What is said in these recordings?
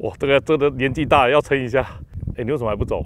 哇，这个年纪大了要撑一下。哎，你为什么还不走？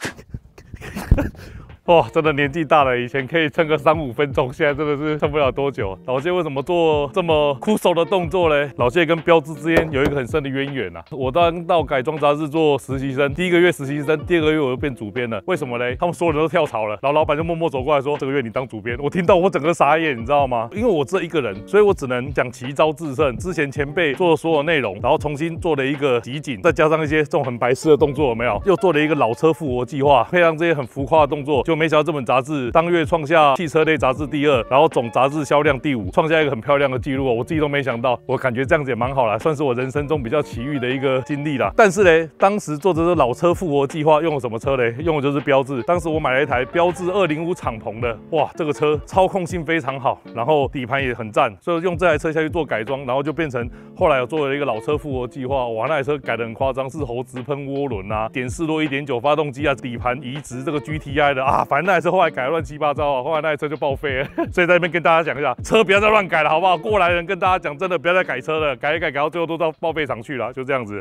哇，真的年纪大了，以前可以撑个3-5分钟，现在真的是撑不了多久。老谢为什么做这么枯手的动作嘞？老谢跟标志之间有一个很深的渊源啊。我当到改装杂志做实习生，第1个月实习生，第2个月我就变主编了。为什么嘞？他们所有人都跳槽了，然后老板就默默走过来说：“这个月你当主编。”我听到我整个傻眼，你知道吗？因为我只有1个人，所以我只能讲奇招制胜。之前前辈做的所有内容，然后重新做了一个集锦，再加上一些这种很白痴的动作，有没有？又做了一个老车复活计划，配上这些很浮夸的动作，就没想到这本杂志当月创下汽车类杂志第2，然后总杂志销量第5，创下一个很漂亮的记录哦。我自己都没想到，我感觉这样子也蛮好啦，算是我人生中比较奇遇的一个经历啦。但是嘞，当时做这个老车复活计划用了什么车嘞？用的就是标致。当时我买了一台标致205敞篷的，哇，这个车操控性非常好，然后底盘也很赞，所以用这台车下去做改装，然后就变成后来有做了一个老车复活计划。哇，那台车改得很夸张，是猴直喷涡轮啊，点4落1.9发动机啊，底盘移植这个 GTI 的啊，反正那台车后来改乱七八糟啊，后来那台车就报废了。所以在那边跟大家讲一下，车不要再乱改了，好不好？过来人跟大家讲，真的不要再改车了，改一改到最后都到报废厂去了，就这样子。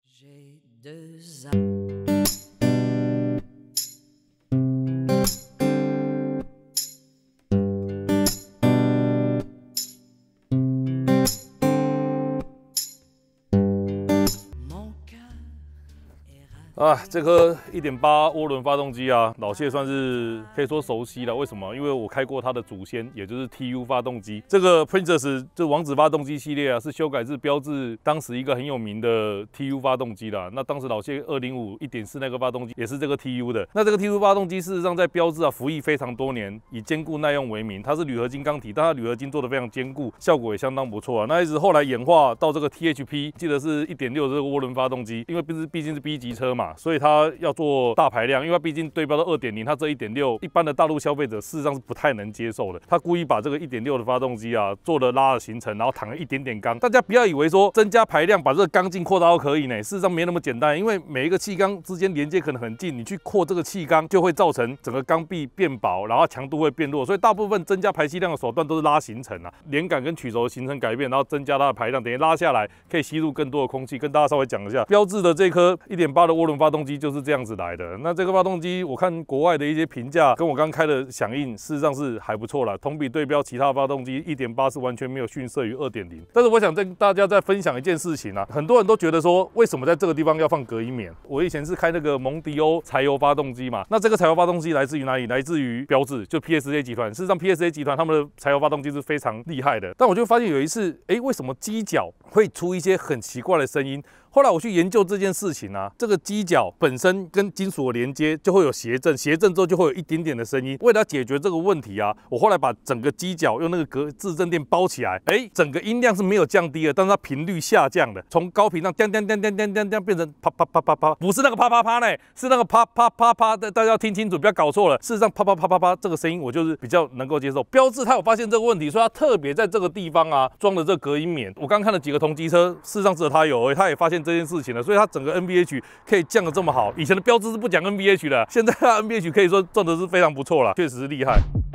啊，这颗1.8涡轮发动机啊，老谢算是可以说熟悉了。为什么？因为我开过它的祖先，也就是 TU 发动机。这个 Princess 这王子发动机系列啊，是修改自标致当时一个很有名的 TU 发动机啦。那当时老谢205 1.4那个发动机也是这个 TU 的。那这个 TU 发动机事实上在标致啊服役非常多年，以坚固耐用为名。它是铝合金钢体，但它铝合金做得非常坚固，效果也相当不错啊。那一直后来演化到这个 THP， 记得是1.6这个涡轮发动机，因为毕竟是 B 级车嘛。所以它要做大排量，因为它毕竟对标到 2.0， 它这 1.6 一般的大陆消费者事实上是不太能接受的。他故意把这个 1.6 的发动机啊做了拉的行程，然后躺了一点点缸。大家不要以为说增加排量把这个缸径扩大都可以呢，事实上没那么简单，因为每一个气缸之间连接可能很近，你去扩这个气缸就会造成整个缸壁变薄，然后强度会变弱。所以大部分增加排气量的手段都是拉行程啊，连杆跟曲轴形成改变，然后增加它的排量，等于拉下来可以吸入更多的空气。跟大家稍微讲一下，标致的这颗 1.8 的涡轮发动机就是这样子来的。那这个发动机，我看国外的一些评价，跟我刚开的响应，事实上是还不错啦。同比对标其他发动机 1.8 是完全没有逊色于 2.0。但是我想跟大家再分享一件事情啊，很多人都觉得说，为什么在这个地方要放隔音棉？我以前是开那个蒙迪欧柴油发动机嘛，那这个柴油发动机来自于哪里？来自于标致，就 PSA 集团。事实上 PSA 集团他们的柴油发动机是非常厉害的。但我就发现有一次，为什么机脚会出一些很奇怪的声音？后来我去研究这件事情啊，这个机脚本身跟金属的连接就会有谐振，谐振之后就会有一点点的声音。为了要解决这个问题啊，我后来把整个机脚用那个制振垫包起来，整个音量是没有降低的，但是它频率下降的，从高频让叮叮叮叮叮叮叮变成啪啪啪啪啪，不是那个啪啪啪呢，是那个啪啪啪啪的，大家要听清楚，不要搞错了。事实上啪啪啪啪啪这个声音我就是比较能够接受。标致它有发现这个问题，所以它特别在这个地方啊装了这个隔音棉。我刚看了几个同级车，事实上只有它有而已，它也发现这件事情了，所以它整个 NVH 可以降得这么好。以前的标致是不讲 NVH 的，现在它 NVH 可以说赚的是非常不错了，确实是厉害。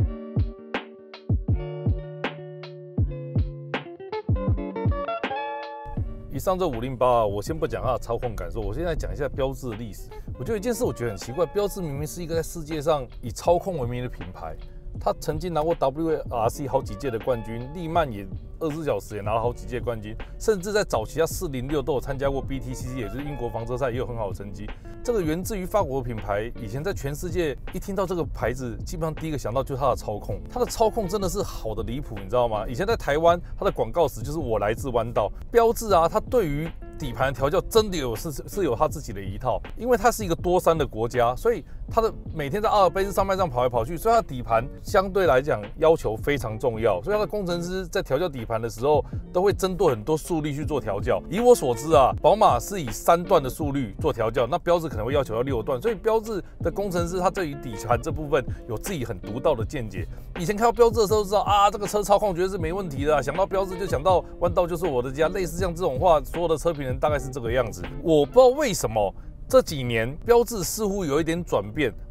以上这508，我先不讲它的操控感受，我现在讲一下标致的历史。我觉得有一件事我觉得很奇怪，标致明明是一个在世界上以操控闻名的品牌。他曾经拿过 WRC 好几届的冠军，利曼也24小时也拿了好几届冠军，甚至在早期他406都有参加过 BTCC， 也就是英国房车赛，也有很好的成绩。这个源自于法国的品牌，以前在全世界一听到这个牌子，基本上第一个想到就是它的操控，它的操控真的是好的离谱，你知道吗？以前在台湾，它的广告词就是我来自弯道。标致啊，它对于底盘调教真的是有他自己的一套，因为它是一个多山的国家，所以它的每天在阿尔卑斯山脉上跑来跑去，所以它的底盘相对来讲要求非常重要，所以它的工程师在调教底盘的时候都会针对很多速率去做调教。以我所知啊，宝马是以3段的速率做调教，那标致可能会要求到6段，所以标致的工程师他对于底盘这部分有自己很独到的见解。以前看到标致的时候知道啊，这个车操控绝对是没问题的啊，想到标致就想到弯道就是我的家，类似像这种话，所有的车评人大概是这个样子。我不知道为什么这几年标致似乎有一点转变，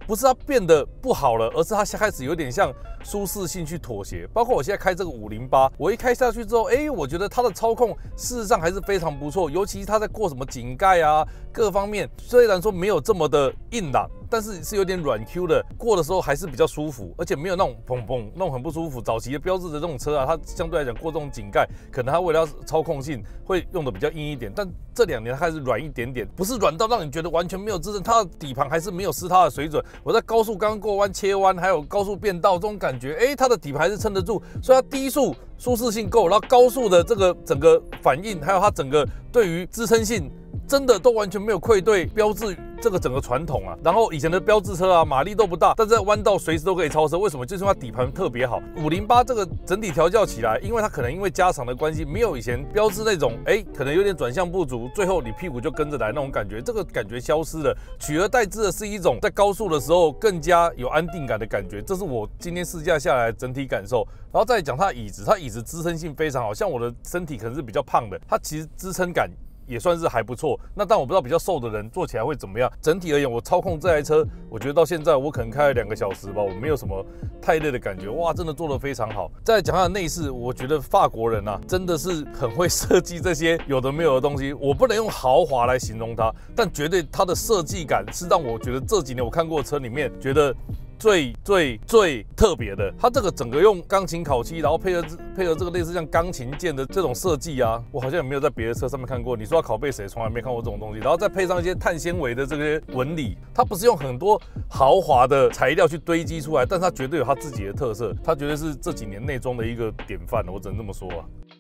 不是它变得不好了，而是它开始有点像舒适性去妥协。包括我现在开这个508，我一开下去之后，我觉得它的操控事实上还是非常不错，尤其它在过什么井盖啊，各方面虽然说没有这么的硬朗，但是是有点软 Q 的，过的时候还是比较舒服，而且没有那种砰砰那种很不舒服。早期的标致的这种车啊，它相对来讲过这种井盖，可能它为了要操控性会用的比较硬一点，但这2年它开始软一点点，不是软到让你觉得完全没有支撑，它的底盘还是没有失它的水准。我在高速刚过弯、切弯，还有高速变道这种感觉，它的底盘还是撑得住，所以它低速舒适性够，然后高速的这个整个反应，还有它整个对于支撑性，真的都完全没有愧对标致这个整个传统啊。然后以前的标致车啊，马力都不大，但在弯道随时都可以超车。为什么？就是因为它底盘特别好。508这个整体调教起来，因为它可能因为加长的关系，没有以前标致那种可能有点转向不足，最后你屁股就跟着来那种感觉，这个感觉消失了，取而代之的是一种在高速的时候更加有安定感的感觉。这是我今天试驾下来的整体感受。然后再讲它的椅子，它椅子支撑性非常好，像我的身体可能是比较胖的，它其实支撑感也算是还不错。那但我不知道比较瘦的人坐起来会怎么样。整体而言，我操控这台车，我觉得到现在我可能开了2个小时吧，我没有什么太累的感觉。哇，真的做得非常好。再来讲它的内饰，我觉得法国人啊，真的是很会设计这些有的没有的东西。我不能用豪华来形容它，但绝对它的设计感是让我觉得这几年我看过的车里面觉得最特别的。它这个整个用钢琴烤漆，然后配合这个类似像钢琴键的这种设计啊，我好像也没有在别的车上面看过。你说要拷贝谁，从来没看过这种东西。然后再配上一些碳纤维的这些纹理，它不是用很多豪华的材料去堆积出来，但是它绝对有它自己的特色，它绝对是这几年内装的一个典范，我只能这么说啊。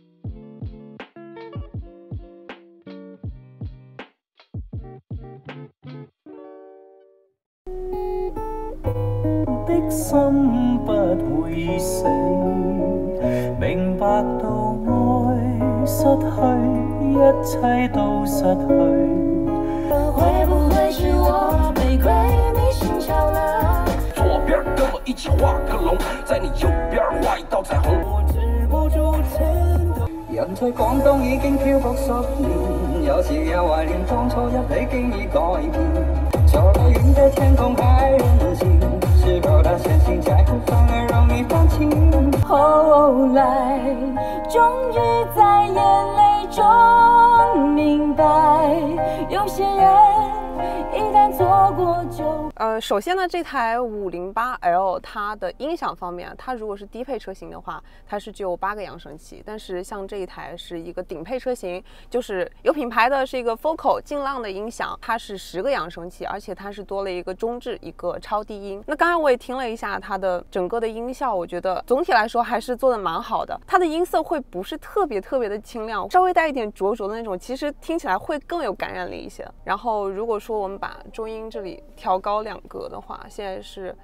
的心不會死，明白到愛失去，一切都失去。會不會是我玫瑰你心竅了？左邊跟我一起畫個龍，在你右邊畫一道彩虹。我止不住顫抖。人在廣東已經漂泊10年，有時也懷念當初一起經已改變，走到遠的天空還人間。是否他深信在乎反而容易放棄？後來終於在眼淚中明白，有些人一旦錯過就…… 首先呢，这台508L 它的音响方面，它如果是低配车型的话，它是只有8个扬声器，但是像这一台是一个顶配车型，就是有品牌的，是一个 Focal 劲浪的音响，它是10个扬声器，而且它是多了一个中置，一个超低音。那刚才我也听了一下它的整个的音效，我觉得总体来说还是做的蛮好的。它的音色会不是特别的清亮，稍微带一点灼灼的那种，其实听起来会更有感染力一些。然后如果说我们把中音这里调高2格的话，现在是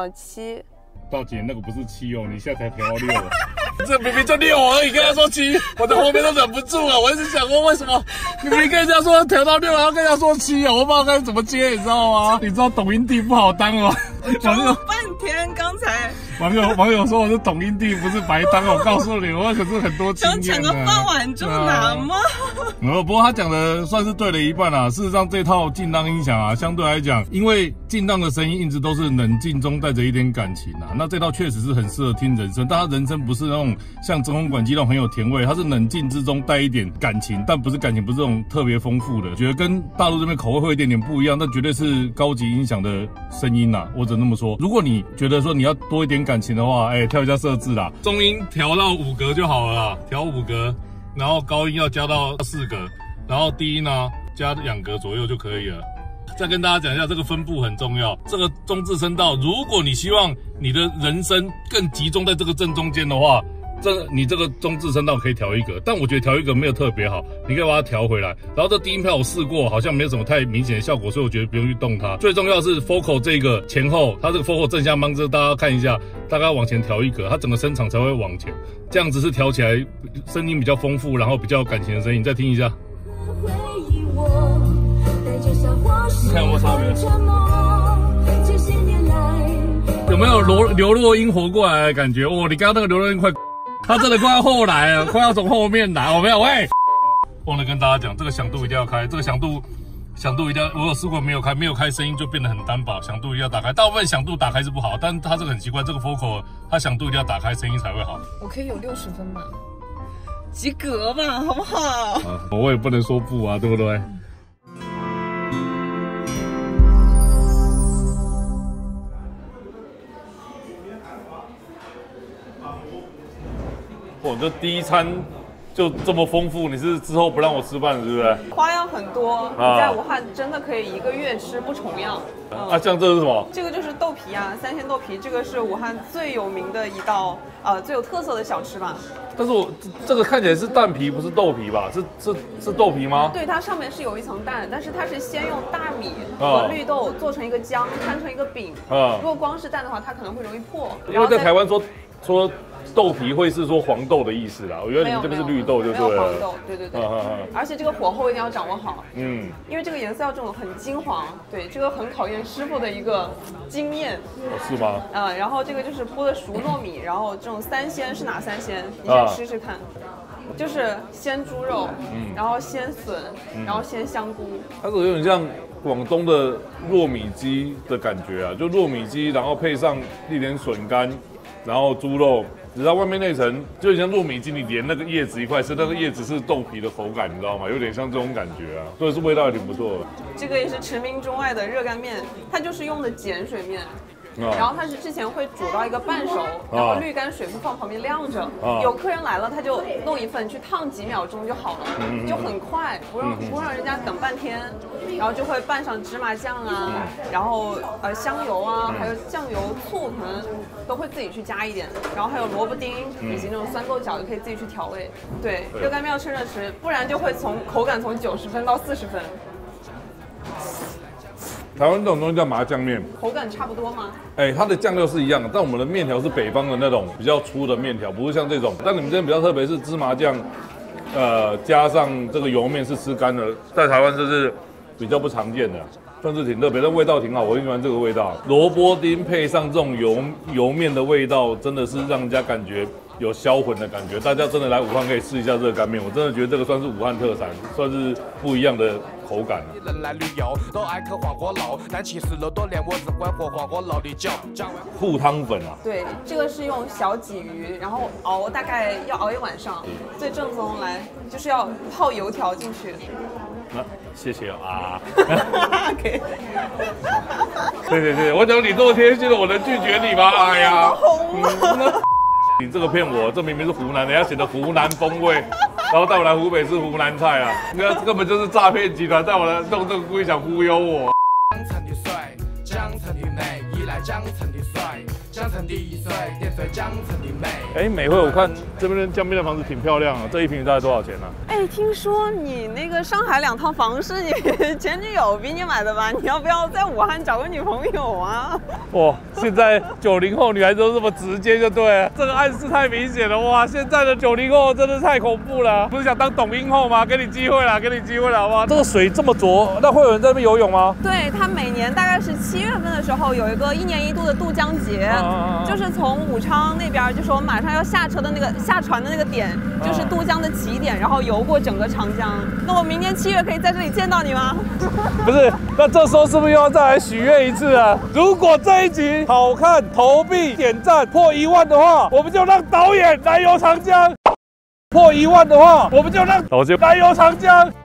7。 大姐，那个不是7哦，你现在才调到6，这明明就6而已，跟他说7，我在后面都忍不住了。我一直想说，为什么你跟人家说调到6，然后跟人家说7啊？我不知道该怎么接，你知道吗？你知道抖音帝不好当哦。 我装了半天，刚才网友说我是抖音帝，不是白当。我告诉你，我可是很多经验的。 想抢个饭碗就难吗？ 不过他讲的算是对了一半啦。事实上，这套劲浪音响啊，相对来讲，因为劲浪的声音一直都是冷静中带着一点感情啊。那这套确实是很适合听人声，但它人声不是那种像真空管机那种很有甜味，它是冷静之中带一点感情，但不是感情，不是这种特别丰富的。觉得跟大陆这边口味会有一点点不一样，但绝对是高级音响的声音啦。我只能那么说。如果你觉得说你要多一点感情的话，跳一下设置啦，中音调到5格就好了啦，调5格，然后高音要加到4格，然后低音呢加2格左右就可以了。再跟大家讲一下，这个分布很重要。这个中置声道，如果你希望你的人声更集中在这个正中间的话，你这个中置声道可以调1格，但我觉得调1格没有特别好，你可以把它调回来。然后这低音票我试过，好像没有什么太明显的效果，所以我觉得不用去动它。最重要是 Focal 这个前后，它这个 Focal 正下方，这大家看一下，大概往前调1格，它整个声场才会往前，这样子是调起来声音比较丰富，然后比较有感情的声音。再听一下。你看有没有差别？有没有刘若英活过来的感觉？哦，你刚刚那个刘若英他真的快要后来了，快要从后面来。我没有喂，忘了跟大家讲，这个响度一定要开。这个响度响度一定要，我有试过没有开声音就变得很单薄，响度一定要打开。大部分响度打开是不好，但它这个很奇怪，这个 Focal 它响度一定要打开，声音才会好。 我可以有60分吗？及格吧，好不好？ 我也不能说不啊，对不对？我这第一餐就这么丰富，你是之后不让我吃饭是不是？ 花样很多，你在武汉真的可以1个月吃不重样。 像这是什么？ 这个就是豆皮啊，3鲜豆皮，这个是武汉最有名的一道最有特色的小吃吧。 但是我这个看起来是蛋皮，不是豆皮吧？是豆皮吗？ 对，它上面是有一层蛋，但是它是先用大米和绿豆做成一个浆，摊成一个饼。如果光是蛋的话，它可能会容易破。 因为在台湾说豆皮会是说黄豆的意思啦，我觉得你们这边是绿豆就对了。 没有黄豆，对。而且这个火候一定要掌握好，因为这个颜色要这种很金黄，对，这个很考验师傅的一个经验。 是吗？ 然后这个就是铺的熟糯米，然后这种3鲜是哪3鲜？你先试试看。就是鲜猪肉，然后鲜笋，然后鲜香菇。 它是有点像广东的糯米鸡的感觉啊，就糯米鸡，然后配上一点笋干，然后猪肉。只是它外面那层就很像糯米鸡，你连那个叶子一块吃，那个叶子是豆皮的口感，你知道吗？有点像这种感觉啊，所以是味道也挺不错的。 这个也是驰名中外的热干面，它就是用的碱水面。然后它是之前会煮到一个半熟，然后滤干水不放旁边晾着。有客人来了，他就弄一份去烫几秒钟就好了，就很快，不让人家等半天。然后就会拌上芝麻酱啊，然后香油啊，还有酱油、醋，可能都会自己去加一点。然后还有萝卜丁以及那种酸豆角，就可以自己去调味。对，热干面要趁热吃，不然就会口感从90分到40分。 台湾这种东西叫麻酱面， 口感差不多吗？ 它的酱料是一样的，但我们的面条是北方的那种比较粗的面条，不是像这种。但你们这边比较特别是芝麻酱，加上这个油面是吃干的，在台湾这是比较不常见的，算是挺特别，但味道挺好，我很喜欢这个味道。萝卜丁配上这种油面的味道，真的是让人家感觉有销魂的感觉。大家真的来武汉可以试一下热干面，我真的觉得这个算是武汉特产，算是不一样的口感。 人来旅游都爱吃黄锅肉，但其实肉多年我只管喝黄锅肉的酒。 护汤粉啊， 对，这个是用小鲫鱼，然后大概要熬一晚上，最正宗来就是要泡油条进去。 那谢谢啊。 可以。 对，我讲你这么贴心的，我能拒绝你吗？哎呀，你这个骗我，这明明是湖南，人家写的湖南风味，然后带我来湖北吃湖南菜啊，那根本就是诈骗集团带我来弄这个，故意想忽悠我。 江城的水，江城的美，依赖江城的水，江城的水点缀江城的美。 美惠，我看这边的江边的房子挺漂亮啊，这一平大概多少钱呢？ 听说你那个上海2套房是你前女友逼你买的吧？你要不要在武汉找个女朋友啊？ 哇，现在90后女孩子都这么直接就对了，这个暗示太明显了哇！现在的90后真的太恐怖了，不是想当抖音后吗？给你机会了，好不好？这个水这么浊，那会有人在那边游泳吗？ 对，它每年大概是7月份的时候有一个1年1度的渡江节，就是从武昌那边，就是我们马上要下船的那个点，就是渡江的起点，然后游过整个长江。那我明年7月可以在这里见到你吗？ 不是，那这时候是不是又要再来许愿一次啊？如果这一集好看，投币点赞破1万的话，我们就让导演来游长江；破1万的话，我们就让导演来游长江。